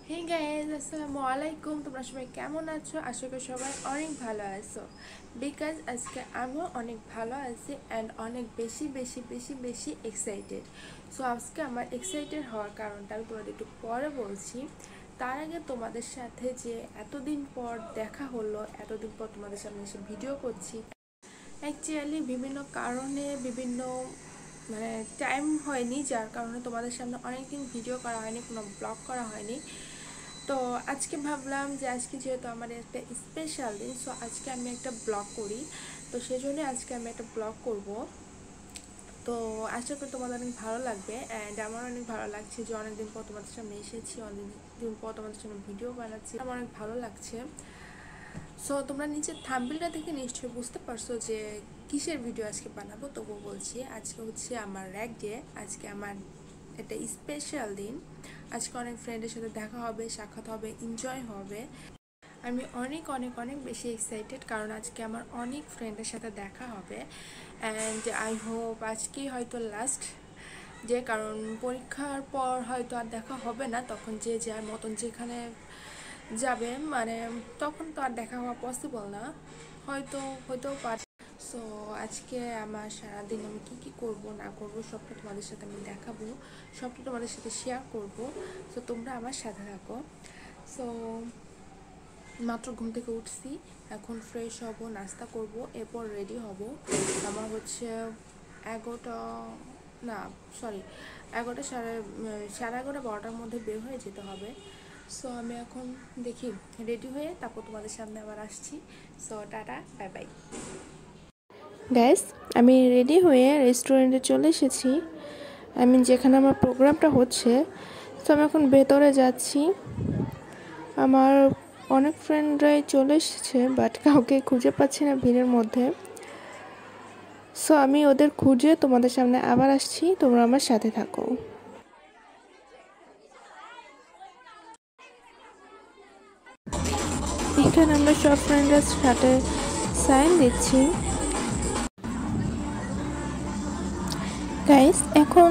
Hey guys, আসসালামু আলাইকুম। তোমরা সবাই কেমন আছো? আশা করি সবাই অনেক ভালো আছো। বিকজ আজকে আমিও অনেক ভালো আছি অ্যান্ড অনেক বেশি এক্সাইটেড। সো আজকে আমার এক্সাইটেড হওয়ার কারণটা আমি তোমাদের একটু পরে বলছি। তার আগে তোমাদের সাথে যে এতদিন পর দেখা হলো, এতদিন পর তোমাদের সামনে এসে ভিডিও করছি, অ্যাকচুয়ালি বিভিন্ন কারণে মানে টাইম হয়নি, যার কারণে তোমাদের সামনে অনেকদিন ভিডিও করা হয়নি, কোনো ব্লগ করা হয়নি। তো আজকে ভাবলাম যে আজকে যেহেতু আমার একটা স্পেশাল দিন, সো আজকে আমি একটা ব্লগ করি। তো সেজন্য আজকে আমি একটা ব্লগ করব। তো আশা করি তোমাদের অনেক ভালো লাগবে অ্যান্ড আমার অনেক ভালো লাগছে যে অনেকদিন পর তোমাদের সামনে এসেছি, অনেকদিন পর তোমাদের সামনে ভিডিও বানাচ্ছি, আমার অনেক ভালো লাগছে। সো তোমরা নিচের থাম্বনেলটা দেখে নিশ্চয়ই বুঝতে পারছো যে কিসের ভিডিও আজকে বানাবো। তবু বলছি, আজকে হচ্ছে আমার র্যাক ডে। আজকে আমার একটা স্পেশাল দিন। আজকে অনেক ফ্রেন্ডের সাথে দেখা হবে, সাক্ষাৎ হবে, এনজয় হবে। আমি অনেক বেশি এক্সাইটেড, কারণ আজকে আমার অনেক ফ্রেন্ডের সাথে দেখা হবে অ্যান্ড আই হোপ আজকেই হয়তো লাস্ট, যে কারণ পরীক্ষার পর হয়তো আর দেখা হবে না। তখন যে যার মতন যেখানে যাবে, মানে তখন তো আর দেখা হওয়া পসিবল না, হয়তো পারে। সো আজকে আমার সারাদিন আমি কী করব না করব সবটা তোমাদের সাথে আমি দেখাবো, সবটা তোমাদের সাথে শেয়ার করব। সো তোমরা আমার সাথে থাকো। সো মাত্র ঘুম থেকে উঠছি, এখন ফ্রেশ হব, নাস্তা করব, এরপর রেডি হব। আমার হচ্ছে 11টা সাড়ে 11:30-12টার মধ্যে বের হয়ে যেতে হবে। সো আমি এখন দেখি রেডি হয়ে তারপর তোমাদের সামনে আবার আসছি। So tata, bye bye. Guys, আমি রেডি হয়ে রেস্টুরেন্টে চলে এসেছি, যেখানে আমার প্রোগ্রামটা হচ্ছে। তো আমি এখন ভেতরে যাচ্ছি। আমার অনেক ফ্রেন্ডরাই চলে এসেছে, বাট কাউকে খুঁজে পাচ্ছি না ভিড়ের মধ্যে। সো আমি ওদের খুঁজে তোমাদের সামনে আবার আসছি, তোমরা আমার সাথে থাকো। এখানে আমরা সব ফ্রেন্ডরা সাথে সাইন দিচ্ছি। গাইস, এখন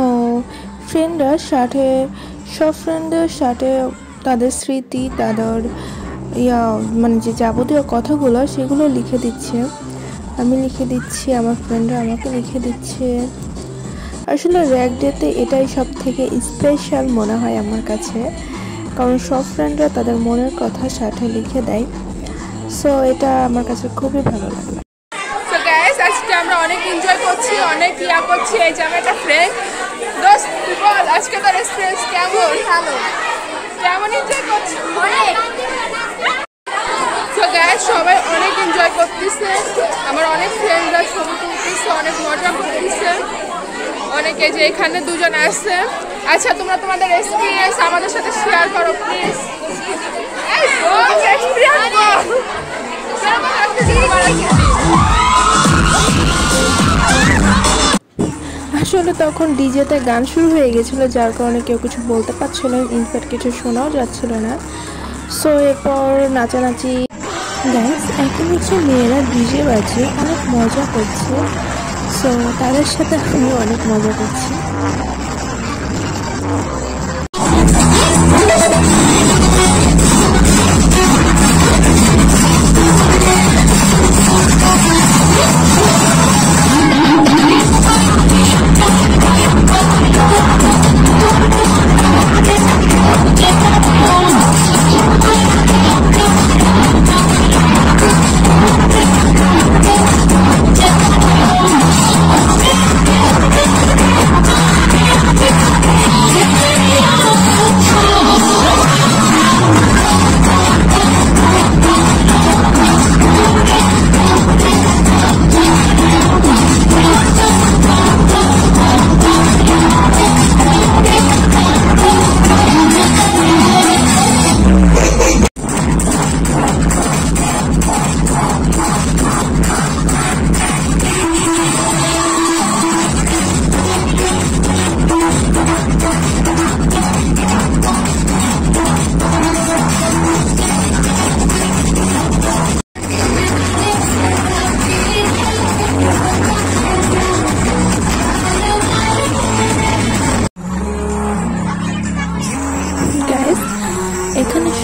সব ফ্রেন্ডদের সাথে তাদের স্মৃতি, তাদের মানে যে যাবতীয় কথাগুলো সেগুলো লিখে দিচ্ছে। আমি লিখে দিচ্ছি, আমার ফ্রেন্ডরা আমাকে লিখে দিচ্ছে। আসলে র্যাক ডেতে এটাই সব থেকে স্পেশাল মনে হয় আমার কাছে, কারণ সব ফ্রেন্ডরা তাদের মনের কথা সাথে লিখে দেয়। সো এটা আমার কাছে খুবই ভালো লাগে। সো গাইস, আজকে আমরা অনেক এনজয় করছি, অনেক করছি। এই যে আমার একটা ফ্রেন্ড, দোস্ত বল আজকে তোর এক্সপেরিয়েন্স কেমন? ভালো। কেমন এনজয় করছিস? অনেক। সো গাইস, সবাই অনেক এনজয় করতেছে, আমার অনেক ফ্রেন্ডরা ছবি তুলতেছে, অনেক মজা করতেছে। অনেকে যে এখানে দুজন আসছে। আচ্ছা, তোমরা তোমাদের এক্সপিরিয়েন্স আমাদের সাথে শেয়ার করো প্লিজ। আসলে তখন ডিজেতে গান শুরু হয়ে গেছিলো, যার কারণে কেউ কিছু বলতে পারছিল না, ইনফ্যাক্ট কিছু শোনাও যাচ্ছিল না। সো এরপর নাচানাচি। গাইস, এখন হচ্ছে মেয়েরা ডিজে বাজিয়ে অনেক মজা করছে। সো তাদের সাথে আমি অনেক মজা করছি।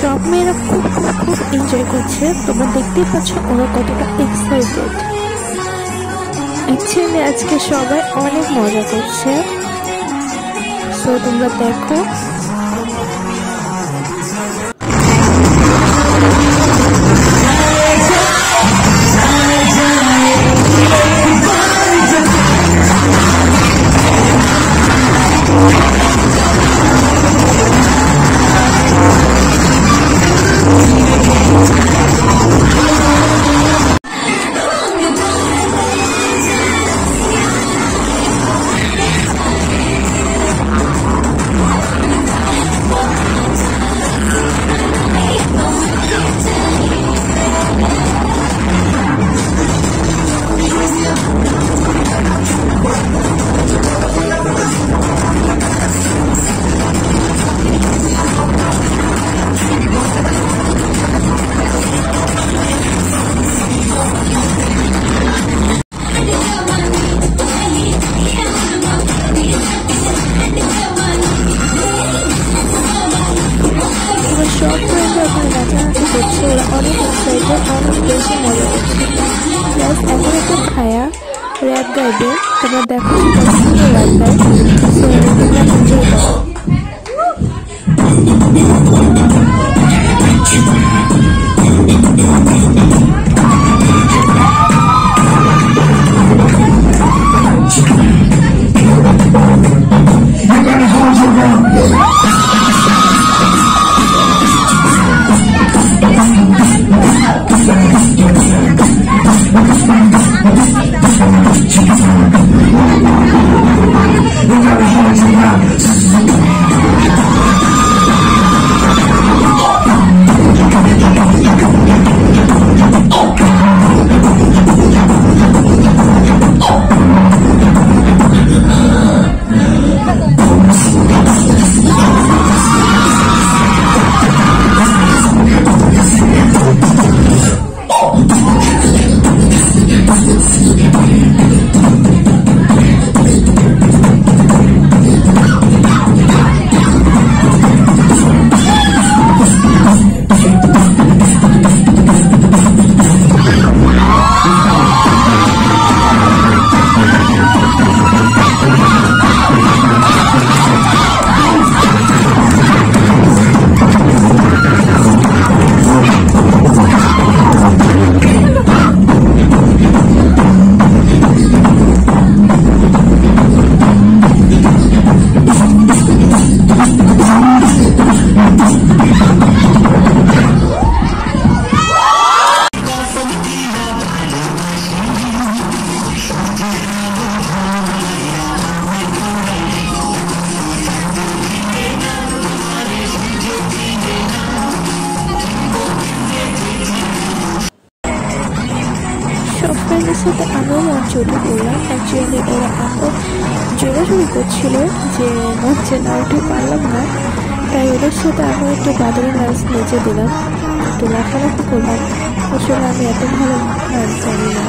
সব মেয়েরা খুব খুব খুব এনজয় করছে। তোমরা দেখতেই পাচ্ছ ওরা কতটা এক্সাইটেড। অ্যাকচুয়ালি আজকে সবাই অনেক মজা করছে। সো তোমরা দেখো। ওরা অনেক এক্সাইটেড, অনেক বেশি মজা করছে। প্লাস এখন একটু খায়া র্যাপ গাইবে। তোমরা দেখো র্যাপ গাই। সো তোমরা এনজয় করো। ফ্রেন্ডের সাথে আমিও মঞ্চে উঠে পড়লাম। অ্যাকচুয়ালি ওরা এত জোরাজোরি করছিল যে মঞ্চে না উঠে পারলাম না, তাই ওদের সাথে আমি একটু বাদুড়ি নাচ নেচে দিলাম, একটু লাফালাফি করলাম। আসলে আমি এত ভালো নাচ জানি না।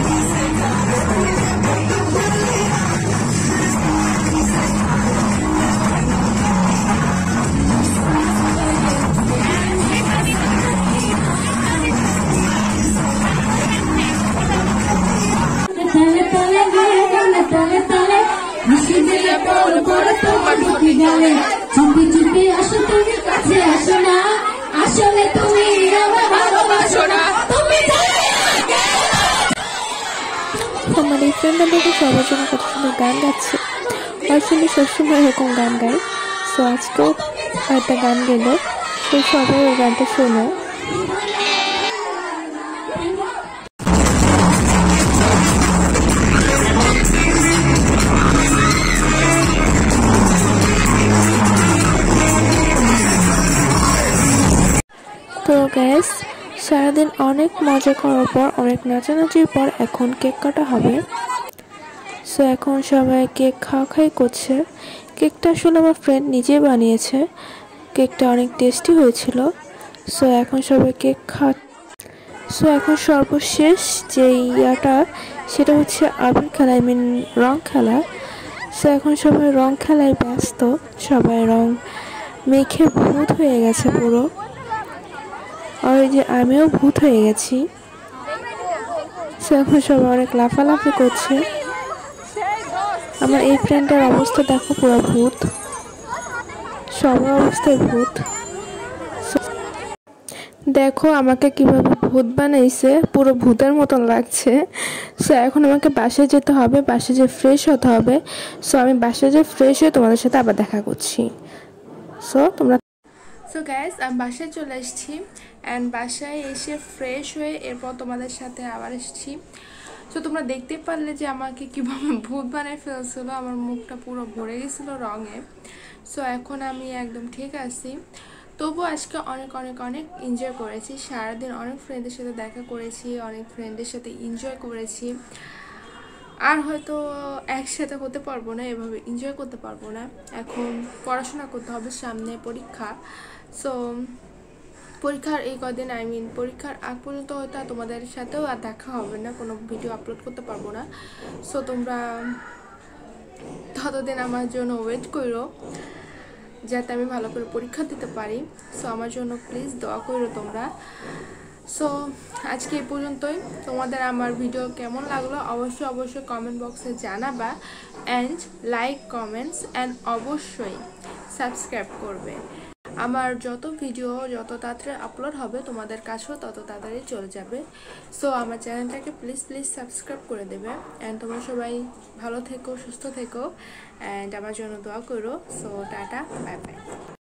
আমার এই ফ্রেন্ডরা দেখে সবার জন্য কত সুন্দর গান গাচ্ছে। আসলে সবসময় এরকম গান গায়। সো আজকেও একটা গান গেল, তো সবাই ওই গানটা শোনো। তো গ্যাস সারাদিন অনেক মজা করার পর, অনেক নাচানাচির পর এখন কেক কাটা হবে। সো এখন সবাই কেক খাওয়াই করছে। কেকটা আসলে আমার ফ্রেন্ড নিজে বানিয়েছে। কেকটা অনেক টেস্টি হয়েছিল। সো এখন সবাই কেক সো এখন সর্বশেষ যে ইয়াটা সেটা হচ্ছে আবির খেলা, রং খেলা। সো এখন সবাই রং খেলায় ব্যস্ত, সবাই রং মেখে ভূত হয়ে গেছে পুরো। আর এই যে আমিও ভূত হয়ে গেছি। সো এখন সবাই অনেক লাফালাফি করছে। আমার এই ফ্রেন্ডটার অবস্থা দেখো, পুরো ভূত, সবার অবস্থায় ভূত। দেখো আমাকে কিভাবে ভূত বানাইছে, পুরো ভূতের মতন লাগছে। সো এখন আমাকে বাসায় যেতে হবে, বাসায় যেয়ে ফ্রেশ হতে হবে। সো আমি বাসায় যেয়ে ফ্রেশ হয়ে তোমাদের সাথে আবার দেখা করছি। সো গাইস, আমি বাসায় চলে এসেছি অ্যান্ড বাসায় এসে ফ্রেশ হয়ে এরপর তোমাদের সাথে আবার এসেছি। সো তোমরা দেখতে পারলে যে আমাকে কীভাবে ভূত বানায় ফেলছিল, আমার মুখটা পুরো ভরে গেছিলো রঙে। সো এখন আমি একদম ঠিক আছি। তবু আজকে অনেক অনেক অনেক এনজয় করেছি, সারাদিন অনেক ফ্রেন্ডের সাথে দেখা করেছি, অনেক ফ্রেন্ডের সাথে এনজয় করেছি। আর হয়তো একসাথে হতে পারবো না, এভাবে এনজয় করতে পারবো না। এখন পড়াশোনা করতে হবে, সামনে পরীক্ষা। সো পরীক্ষার এই কদিন পরীক্ষার আগ পর্যন্ত হয়তো তোমাদের সাথেও আর দেখা হবে না, কোনো ভিডিও আপলোড করতে পারবো না। সো তোমরা ততদিন আমার জন্য ওয়েট করো, যাতে আমি ভালো করে পরীক্ষা দিতে পারি। সো আমার জন্য প্লিজ দোয়া করো তোমরা। সো আজকে এই পর্যন্তই। তোমাদের আমার ভিডিও কেমন লাগলো অবশ্যই অবশ্যই কমেন্ট বক্সে জানাবা, অ্যান্ড লাইক, কমেন্টস অ্যান্ড অবশ্যই সাবস্ক্রাইব করবে। আমার যত ভিডিও যত তাড়াতাড়ি আপলোড হবে তোমাদের কাছেও তত তাড়াতাড়ি চলে যাবে। সো আমার চ্যানেলটাকে প্লিজ প্লিজ সাবস্ক্রাইব করে দেবে। অ্যান্ড তোমরা সবাই ভালো থেকো, সুস্থ থেকো, অ্যান্ড আমার জন্য দোয়া করো। So tata, bye by.